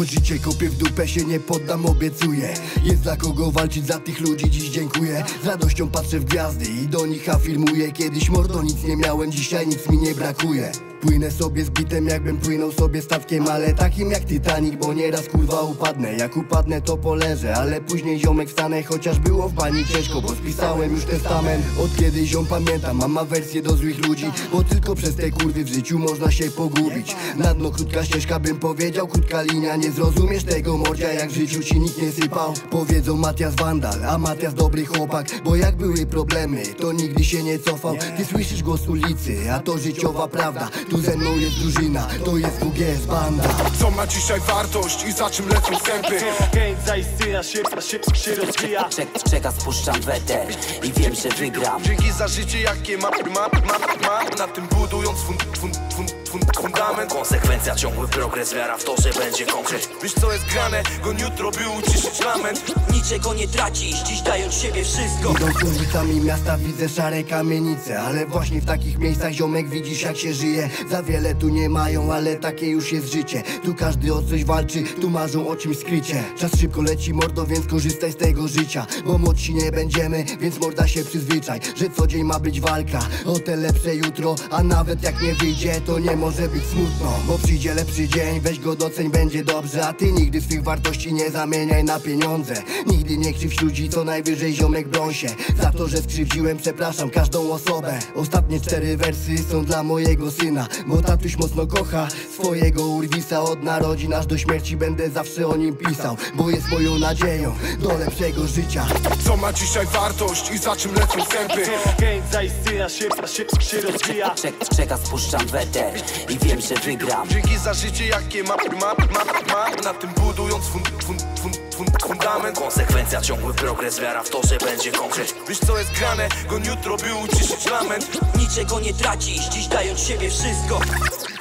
Choć życie kopię w dupę, się nie poddam, obiecuję. Jest dla kogo walczyć, za tych ludzi dziś dziękuję. Z radością patrzę w gwiazdy i do nich afirmuję. Kiedyś mordo nic nie miałem, dzisiaj nic mi nie brakuje. Płynę sobie z bitem, jakbym płynął sobie statkiem, ale takim jak Titanic, bo nieraz kurwa upadnę. Jak upadnę to poleżę, ale później ziomek wstanę. Chociaż było w bani ciężko, bo spisałem już testament. Od kiedy ziom pamiętam, mam awersję do złych ludzi, bo tylko przez te kurwy w życiu można się pogubić. Na dno krótka ścieżka, bym powiedział, krótka linia. Nie zrozumiesz tego mordzia, jak w życiu ci nikt nie sypał. Powiedzą Matias wandal, a Matias dobry chłopak, bo jak były problemy, to nigdy się nie cofał. Ty słyszysz głos ulicy, a to życiowa prawda. Tu ze mną jest drużyna, to jest WGS banda. Co ma dzisiaj wartość i za czym lecą sępy? Chęć zaistnienia się rozwija. Czeka, spuszczam weter i wiem, że wygram. Dzięki za życie jakie mam, na tym budując fundament. Konsekwencja, ciągły progres, wiara w to, że będzie konkret. Wiesz co jest grane, goń jutro by uciszyć lament. Niczego nie tracisz, dziś dając siebie wszystko. Idąc ulicami miasta widzę szare kamienice, ale właśnie w takich miejscach ziomek widzisz jak się żyje. Za wiele tu nie mają, ale takie już jest życie. Tu każdy o coś walczy, tu marzą o czymś skrycie. Czas szybko leci mordo, więc korzystaj z tego życia, bo młodsi nie będziemy, więc morda się przyzwyczaj, że co dzień ma być walka o te lepsze jutro. A nawet jak nie wyjdzie, to nie może być smutno, bo przyjdzie lepszy dzień, weź go doceń, będzie dobrze. A ty nigdy swych wartości nie zamieniaj na pieniądze. Nigdy nie krzywdź ludzi, co najwyżej ziomek broń się. Za to, że skrzywdziłem, przepraszam każdą osobę. Ostatnie 4 wersy są dla mojego syna, bo tatuś mocno kocha swojego urwisa. Od narodzin aż do śmierci będę zawsze o nim pisał, bo jest moją nadzieją do lepszego życia. Co ma dzisiaj wartość i za czym lecą sępy? Chęć zaistnienia się rozwija. Czeka, spuszczam weter i wiem, że wygram. Dzięki za życie jakie mam, na tym budując fundament. Konsekwencja, ciągły progres, wiara w to, że będzie konkret. Wiesz co jest grane, goń jutro by uciszyć lament. Niczego nie tracisz, dziś dając siebie wszystko.